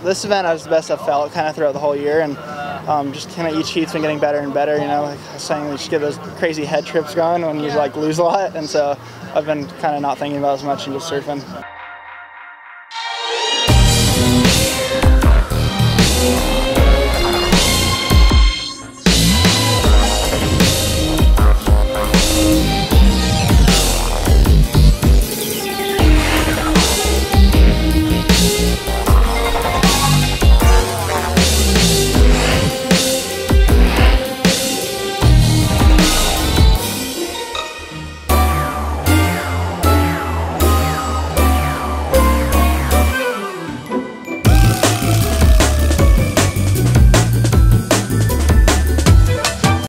this event is the best I've felt kind of throughout the whole year, and just kind of each heat's been getting better and better. You know, like I was saying, we just get those crazy head trips going when you like lose a lot, and so I've been kind of not thinking about it as much and just surfing.